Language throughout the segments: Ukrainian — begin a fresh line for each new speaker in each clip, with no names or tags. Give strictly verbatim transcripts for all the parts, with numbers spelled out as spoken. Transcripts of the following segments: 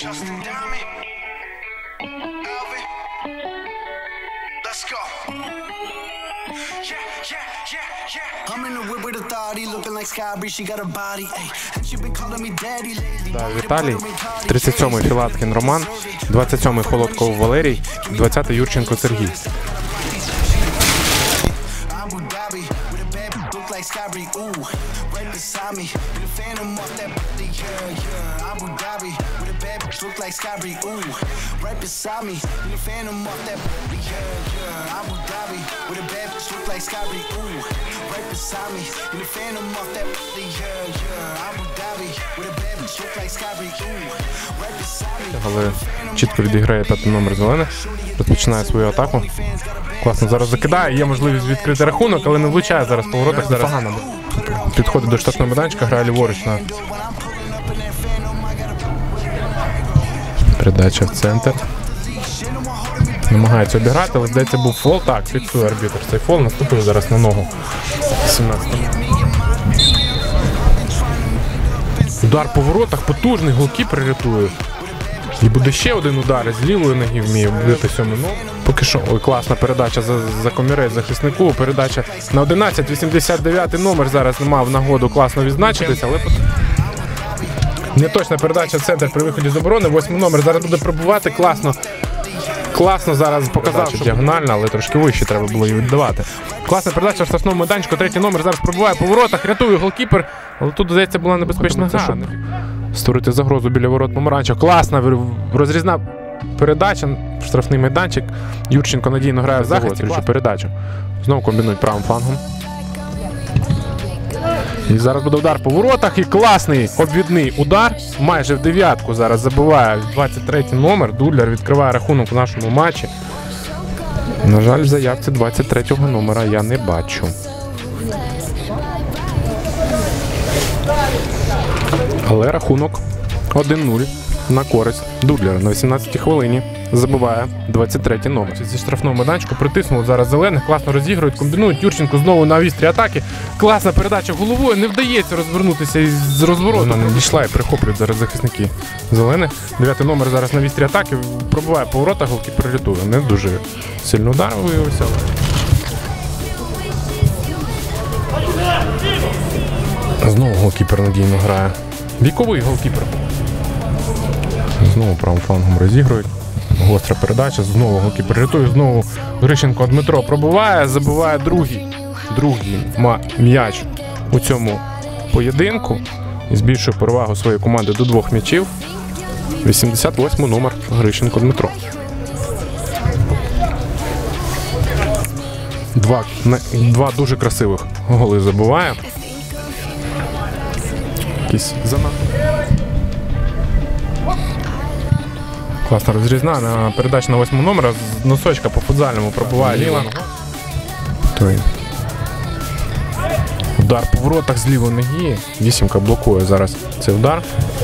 Justin Diamond, Alvin, let's go. Yeah, yeah, yeah, yeah. I'm in the whip with authority, looking like Sky, she got a body, ayy. And she been calling me daddy lately.
Да, Віталій, тридцять сьомий Філаткін Роман, двадцять сьомий Холодков Валерій, двадцятий Юрченко Сергій.
Like Sky, ooh, right beside me, with a phantom off that body, yeah, yeah. Abu Dhabi, with a bad bitch, look like Sky, ooh, right beside me, with a phantom off that body, yeah, yeah. Abu Dhabi, with a bad bitch, look like Sky, ooh, right beside me, with a phantom off that body, yeah, yeah. Abu Dhabi, with a bad bitch, look like Sky, ooh, right beside me.
Але чітко відіграє п'ятий номер зелених, розпочинає свою атаку. Класно зараз закидає, є можливість відкрити рахунок, але не влучає зараз по воротах. Зараз погано підходить до штрафного майданчика, грає ліворуч на передача в центр. Намагається обіграти, але здається був фол. Так, фіксує арбітр цей фол, наступив зараз на ногу. сімнадцятому. Удар по воротах, потужний, голкіпер рятує. І буде ще один удар, з лівої ноги вміє бити сьому ногу. Поки що, ой, класна передача за, за комірець захиснику, передача на одинадцять, вісімдесят дев'ятий номер зараз не мав нагоду класно відзначитися, але неточна передача в центр при виході з оборони, восьмий номер зараз буде пробувати, класно, класно зараз показав, що діагонально, але трошки вище треба було її віддавати. Класна передача в штрафному майданчику, третій номер зараз пробуває по воротах, рятує голкіпер, але тут, здається, була небезпечна гра. Створити загрозу біля ворот помаранча. Класна розрізна передача в штрафний майданчик. Юрченко надійно грає в захисті. Передачу. Знову комбінують правим флангом. І зараз буде удар по воротах. І класний обвідний удар. Майже в дев'ятку зараз забиває двадцять третій номер. Дудлер відкриває рахунок у нашому матчі. На жаль, в заявці двадцять третього номера я не бачу. Але рахунок один нуль на користь Дудлера. На вісімнадцятій хвилині забиває двадцять третій номер. Зі штрафного майданчику притиснули зараз зелених, класно розігрують, комбінують. Юрченко знову на вістрі атаки. Класна передача головою, не вдається розвернутися із розвороту. Вона не дійшла і прихоплюють зараз захисники зелених. Дев'ятий номер зараз на вістрі атаки, пробиває по воротах, голкіпер рятує. Не дуже сильний удар виявився. Знову голкіпер надійно грає. Віковий голкіпер. Знову правим флангом розігрують. Гостра передача. Знову голкіпер рятує. Знову Грищенко Дмитро пробиває. Забиває другий. Другий м'яч у цьому поєдинку. І збільшує перевагу своєї команди до двох м'ячів. вісімдесят восьмий номер Грищенко Дмитро. Два, два дуже красивих голи забиває. Класна розрізна на передача на восьмого номера. З носочка по футзальному пробиває ліва. Удар по воротах з лівої ноги. Вісімка блокує зараз цей удар.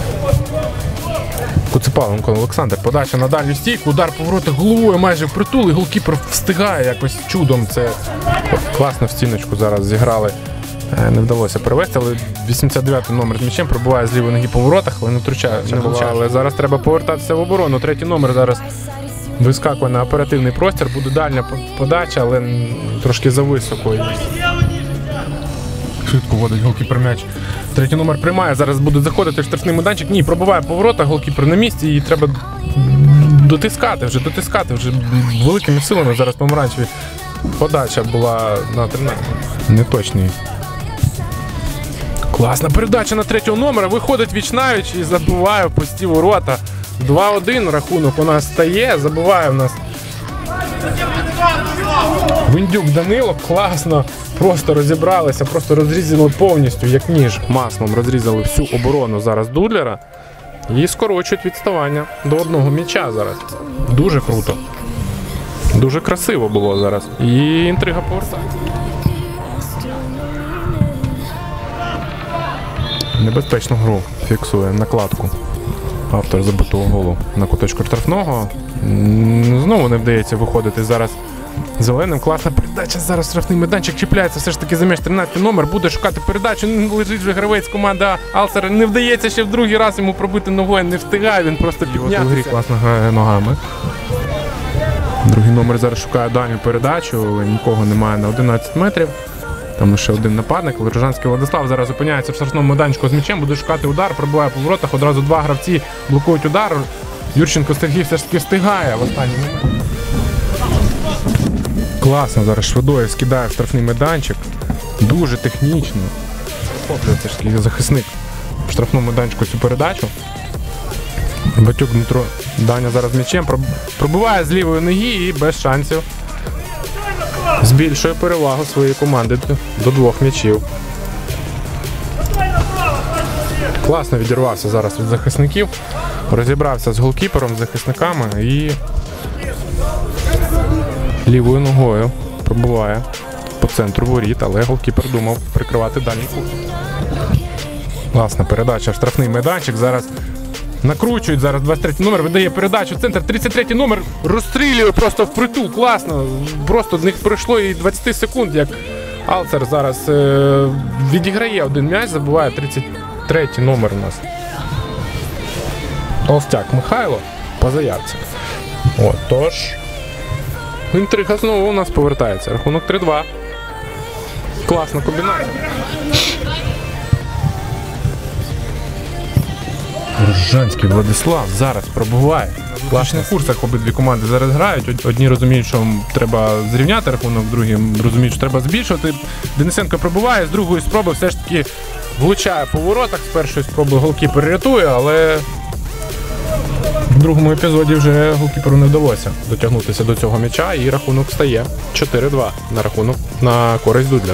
Куцепаленко Олександр. Подача на дальню стійку. Удар по воротах головою майже впритул. І голкіпер встигає якось чудом. Це класно в стіночку зараз зіграли. Не вдалося перевести, але вісімдесят дев'ятий номер з м'ячем пробуває з лівої ноги по воротах, але не втручає. Не влучає. Але зараз треба повертатися в оборону. Третій номер зараз вискакує на оперативний простір. Буде дальня подача, але трошки зависоко. Швидко вводить голкіпер м'яч. Третій номер приймає, зараз буде заходити в штрафний майданчик. Ні, пробуває по воротах, голкіпер на місці, і треба дотискати вже, дотискати вже великими силами. Зараз помаранчеві подача була на тринадцять. Неточний. Класна передача на третього номера. Виходить віч-навіч і забиває в пусті ворота. два один рахунок у нас стає. Забиває в нас Виндюк Данило. Класно. Просто розібралися, просто розрізали повністю, як ніж. Маслом розрізали всю оборону зараз Дудлера. І скорочують відставання до одного м'яча зараз. Дуже круто. Дуже красиво було зараз. І інтрига повертає. Небезпечну гру фіксує накладку автор забитого голу на куточку штрафного. Знову не вдається виходити зараз Зеленим. Класна передача. Зараз штрафний майданчик чіпляється. Все ж таки за м'яч тринадцятий номер. Буде шукати передачу. Лежить вже гравець команди Алсера. Не вдається ще в другий раз йому пробити ногою. Не встигає. Він просто піднятися. У грі класно грає ногами. Другий номер зараз шукає дальню передачу, але нікого немає на одинадцять метрів. Там лише один нападник. Лорожанський Владислав зараз опиняється в штрафному майданчику з м'ячем. Буде шукати удар. Пробиває по воротах. Одразу два гравці блокують удар. Юрченко Сергій все ж таки встигає в останній момент. Класно зараз Шведоєв скидає в штрафний майданчик. Дуже технічно. Охоплює все ж таки захисник в штрафному майданчику цю передачу. Батюк Дмитро Даня зараз м'ячем. Пробиває з лівої ноги і без шансів. Збільшує перевагу своєї команди до двох м'ячів. Класно відірвався зараз від захисників. Розібрався з голкіпером, з захисниками і лівою ногою пробиває по центру воріт, але голкіпер думав прикривати дальній кут. Класна передача в штрафний майданчик. Зараз накручують, зараз двадцять третій номер, видає передачу, центр, тридцять третій номер розстрілює просто впритул, класно. Просто в них пройшло і двадцять секунд, як Алсер зараз е відіграє один м'яч, забуває тридцять третій номер у нас. Толстяк Михайло, Позаярцев. От, тож, інтрига знову у нас повертається. Рахунок три-два. Класна комбінація. Ружанський Владислав зараз пробуває. В класних курсах обидві команди зараз грають. Одні розуміють, що треба зрівняти рахунок, другі розуміють, що треба збільшувати. Денисенко пробуває, з другої спроби все ж таки влучає по воротах. З першої спроби голкіпер рятує, але в другому епізоді вже голкіперу не вдалося дотягнутися до цього м'яча, і рахунок стає чотири-два на рахунок на користь Дудля.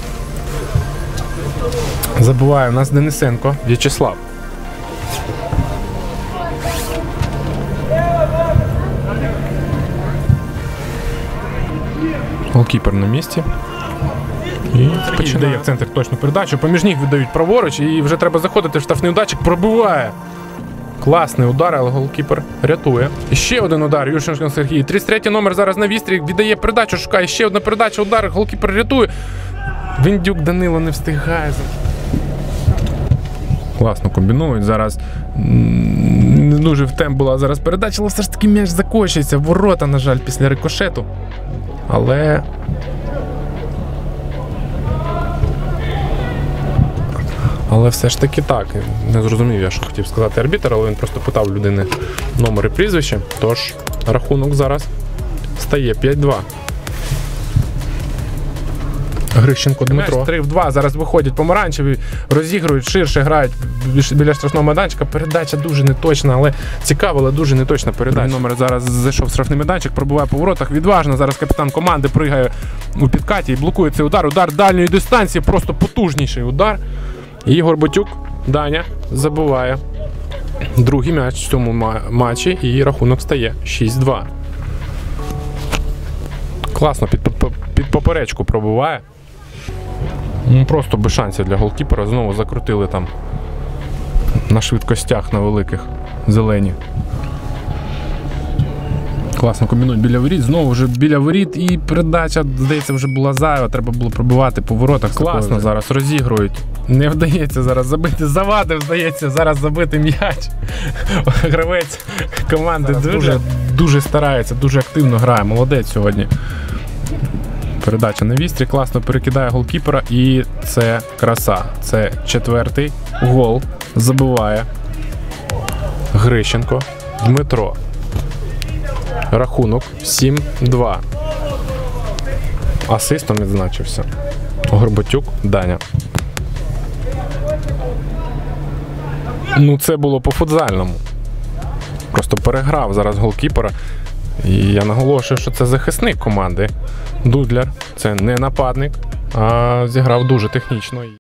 Забуває у нас Денисенко В'ячеслав. Голкіпер на місці. І починає в центр точну передачу. Поміж них віддають праворуч, і вже треба заходити в штрафний удачик. Пробиває. Класний удар, але голкіпер рятує. І ще один удар. Юрченко Сергій. тридцять третій номер зараз на вістрі. Віддає передачу, шукає. Ще одна передача, удар. Голкіпер рятує. Віндюк Данило не встигає. Класно комбінують. Зараз не дуже в темп була зараз передача, але все ж таки м'яч закочується. Ворота, на жаль, після рикошету. Але Але все ж таки так. Не зрозумів я, що хотів сказати арбітр, але він просто питав людини номер і прізвище. Тож рахунок зараз стає п'ять-два. Грищенко Дмитро. три в два. Зараз виходять помаранчеві, розігрують ширше, грають біля штрафного майданчика. Передача дуже неточна, але цікава, але дуже неточна передача. Номер зараз зайшов в штрафний майданчик, пробиває по воротах. Відважно зараз капітан команди пригає у підкаті і блокує цей удар. Удар дальньої дистанції, просто потужніший удар. І Ігор Батюк, Даня, забиває другий м'яч в цьому матчі, і рахунок стає шість-два. Класно під, під, під поперечку пробиває. Ну, просто без шансів для голкіпера. Знову закрутили там на швидкостях на великих зелені. Класно комбінують біля воріт. Знову вже біля воріт, і передача, здається, вже була зайва. Треба було пробивати по воротах. Класно зараз розігрують. Не вдається зараз забити. Завадив, здається, зараз забити м'яч. Гравець команди дуже, дуже старається, дуже активно грає. Молодець сьогодні. Передача на вістрі, класно перекидає голкіпера, і це краса. Це четвертий гол. Забиває Грищенко Дмитро. Рахунок сім-два. Асистом відзначився Горбатюк Даня. Ну, це було по футзальному. Просто переграв зараз голкіпера. І я наголошую, що це захисник команди. Дудляр. Це не нападник, а зіграв дуже технічно.